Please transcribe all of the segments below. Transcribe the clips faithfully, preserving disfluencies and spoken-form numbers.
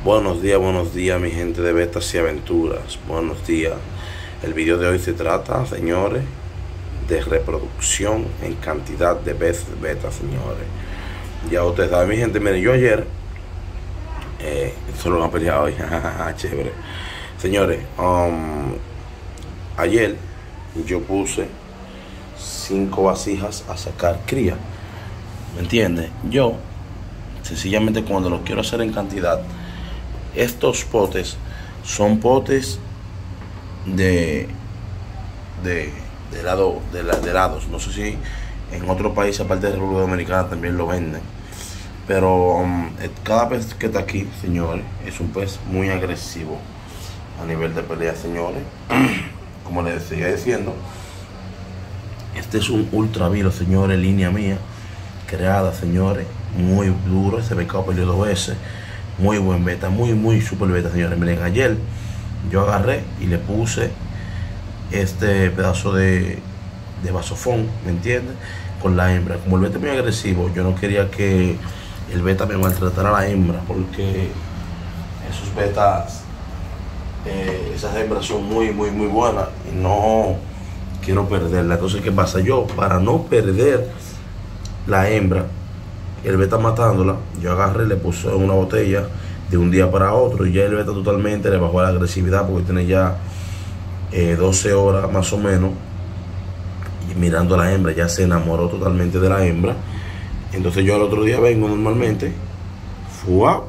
Buenos días, buenos días mi gente de Betas y Aventuras. Buenos días. El video de hoy se trata, señores, de reproducción en cantidad de veces beta, señores. Ya ustedes saben, mi gente, miren, yo ayer eh, solo una pelea hoy. Chévere. Señores, um, ayer yo puse cinco vasijas a sacar cría. ¿Me entiendes? Yo sencillamente cuando lo quiero hacer en cantidad, estos potes son potes de de, de, helado, de, de helados. No sé si en otro país aparte de República Dominicana también lo venden, pero um, cada pez que está aquí, señores, es un pez muy agresivo a nivel de pelea, señores. Como les seguía diciendo, este es un ultravilo, señores, línea mía creada, señores, muy duro. Ese becado peleó dos veces. Muy buen beta, muy, muy super beta, señores. Miren, ayer yo agarré y le puse este pedazo de, de vasofón, ¿me entiendes? Con la hembra. Como el beta es muy agresivo, yo no quería que el beta me maltratara a la hembra, porque esos betas, eh, esas hembras son muy, muy, muy buenas y no quiero perderla. Entonces, ¿qué pasa? Yo, para no perder la hembra, el beta matándola, yo agarré y le puse una botella de un día para otro, y ya el beta totalmente le bajó la agresividad, porque tiene ya eh, doce horas más o menos y mirando a la hembra, ya se enamoró totalmente de la hembra. Entonces yo al otro día vengo normalmente, fuá,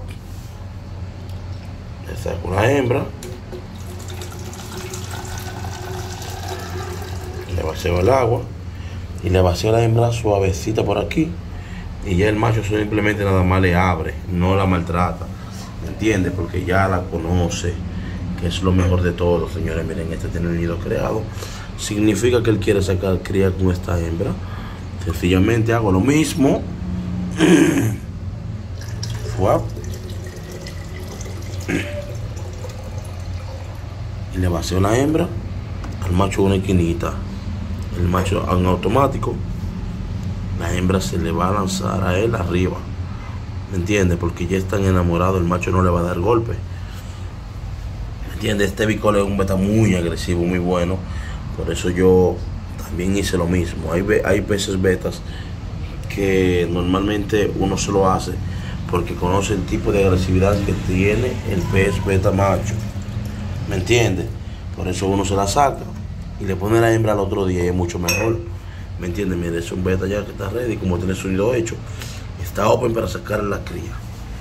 le saco una hembra, le vacío el agua y le vacío la hembra suavecita por aquí. Y ya el macho simplemente nada más le abre, no la maltrata, ¿me entiendes? Porque ya la conoce, que es lo mejor de todo, señores. Miren, este tiene el nido creado. Significa que él quiere sacar cría con esta hembra. Sencillamente hago lo mismo. Y le vacío la hembra al macho una esquinita. El macho en automático, la hembra se le va a lanzar a él arriba, ¿me entiendes? Porque ya están enamorados, el macho no le va a dar golpe, ¿me entiendes? Este bicol es un beta muy agresivo, muy bueno. Por eso yo también hice lo mismo. Hay, hay peces betas que normalmente uno se lo hace porque conoce el tipo de agresividad que tiene el pez beta macho, ¿me entiendes? Por eso uno se la saca y le pone la hembra al otro día y es mucho mejor, ¿me entiendes? Mire, es un beta ya que está ready, como tiene su nido hecho, está open para sacar la cría.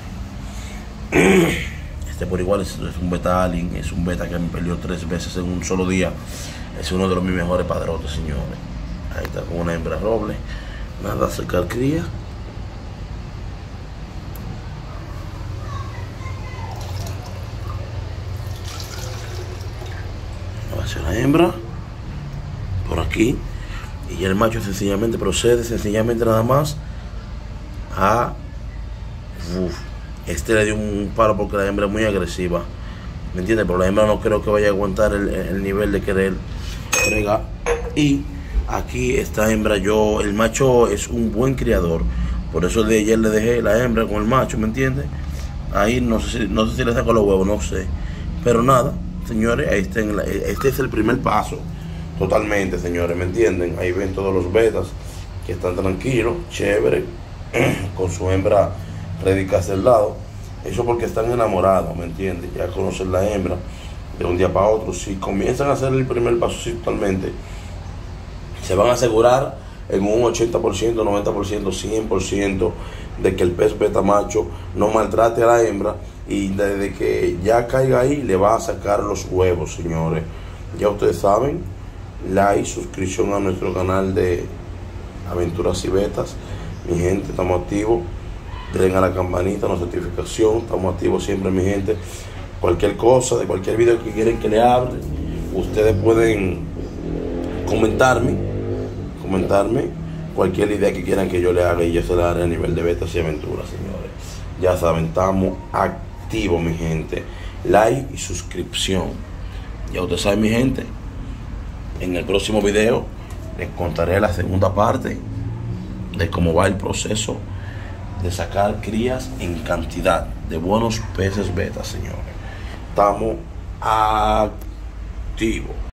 Este por igual es, es un beta alien, es un beta que me peleó tres veces en un solo día. Es uno de los mis mejores padrotes, señores. Ahí está con una hembra roble, nada a sacar cría. Va a ser la hembra por aquí. Y el macho sencillamente procede, sencillamente nada más a... Uf, este le dio un palo porque la hembra es muy agresiva, ¿me entiendes? Pero la hembra no creo que vaya a aguantar el, el nivel de querer fregar. Y aquí esta hembra, yo, el macho es un buen criador, por eso de ayer le dejé la hembra con el macho, ¿me entiendes? Ahí no sé si, no sé si le saco los huevos, no sé. Pero nada, señores, ahí está en la, este es el primer paso. Totalmente, señores, ¿me entienden? Ahí ven todos los betas que están tranquilos, chévere, con su hembra ready hacia el lado. Eso porque están enamorados, ¿me entienden? Ya conocen la hembra de un día para otro. Si comienzan a hacer el primer paso así totalmente, se van a asegurar en un ochenta por ciento, noventa por ciento, cien por ciento de que el pez beta macho no maltrate a la hembra, y desde que ya caiga ahí le va a sacar los huevos, señores. Ya ustedes saben, like, suscripción a nuestro canal de Aventuras y Betas. Mi gente, estamos activos. Den a la campanita, la notificación. Estamos activos siempre, mi gente. Cualquier cosa, de cualquier video que quieren que le hable, ustedes pueden comentarme, comentarme cualquier idea que quieran que yo le haga, y yo se la haré a nivel de Betas y Aventuras, señores. Ya saben, estamos activos, mi gente. Like y suscripción. Ya ustedes saben, mi gente. En el próximo video les contaré la segunda parte de cómo va el proceso de sacar crías en cantidad de buenos peces beta, señores. Estamos activos.